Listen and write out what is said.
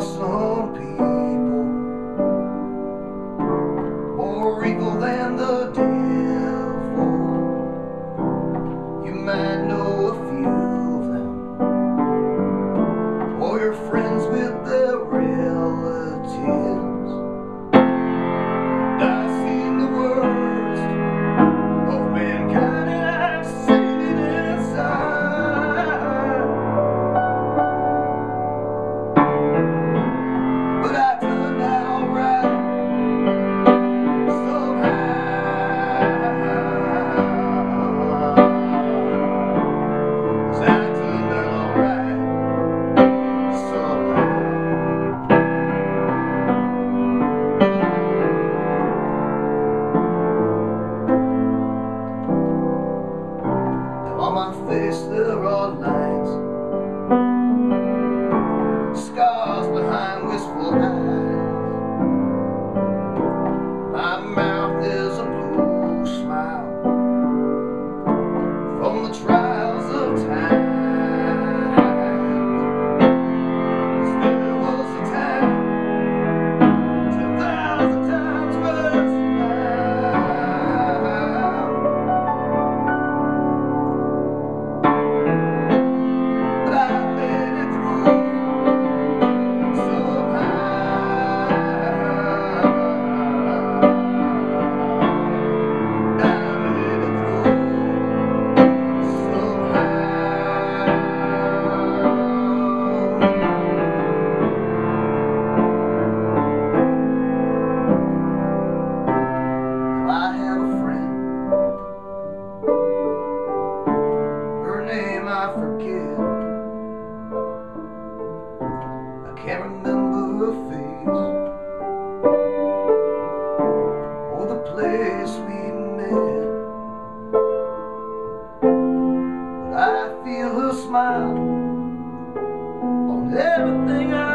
are some people more evil than the devil. You might know a few of them, or you're friends with their relatives. And I've seen the worst of mankind, and I've seen it inside. But I turned out alright somehow. 'Cause I turned out alright somehow. Now on my face there are lines, scars behind wistful eyes. My mouth is a blue smile from the trials of time. 'Cause there was a time 10,000 times worse now. But I made it through somehow. I made it through somehow. I have a friend, her name I forget. I can't remember her face or the place we met, but I feel her smile on everything I